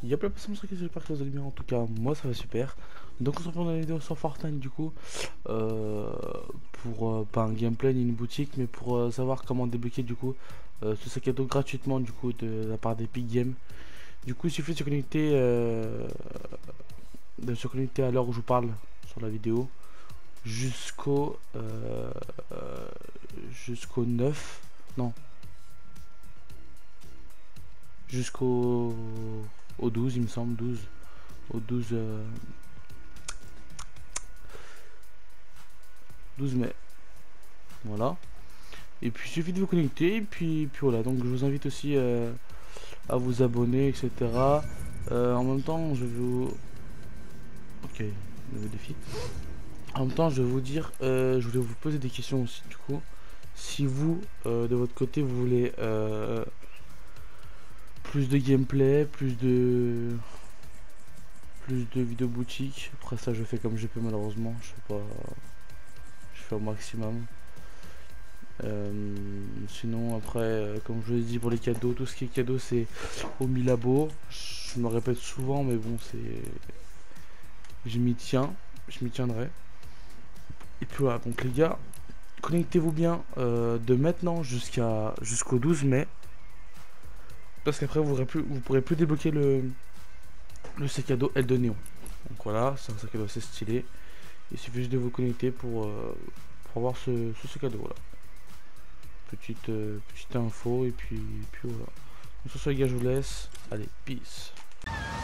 Y'a plein de personnes qui j'espère que vous allez bien. En tout cas, moi ça va super. Donc, on se retrouve dans la vidéo sur Fortnite du coup. Pour pas un gameplay ni une boutique, mais pour savoir comment débloquer du coup ce sac à dos gratuitement du coup de la part d'Epic Games. Du coup, il suffit de se connecter à l'heure où je vous parle sur la vidéo jusqu'au jusqu'au 9. Non, jusqu'au au 12 il me semble, 12 au 12 mai. Voilà. Et puis il suffit de vous connecter et puis voilà. Donc je vous invite aussi à vous abonner, etc. En même temps, je vais vous... Ok, nouveau défi. En même temps, je vais vous dire, je voulais vous poser des questions aussi du coup. Si vous, de votre côté, vous voulez plus de gameplay, plus de vidéos boutiques. Après ça, je fais comme je peux malheureusement. Je fais pas, je fais au maximum. Sinon après comme je vous l'ai dit pour les cadeaux, tout ce qui est cadeau c'est au Milabo. Je me répète souvent mais bon c'est, je m'y tiens, je m'y tiendrai. Et puis voilà, donc les gars, connectez-vous bien de maintenant jusqu'au 12 mai, parce qu'après vous pourrez plus débloquer le sac à dos L de Néon. Donc voilà, c'est un sac à dos assez stylé. Il suffit juste de vous connecter pour avoir ce sac à dos. Voilà. Petite info et puis voilà. Donc sur ce les gars, je vous laisse. Allez, peace.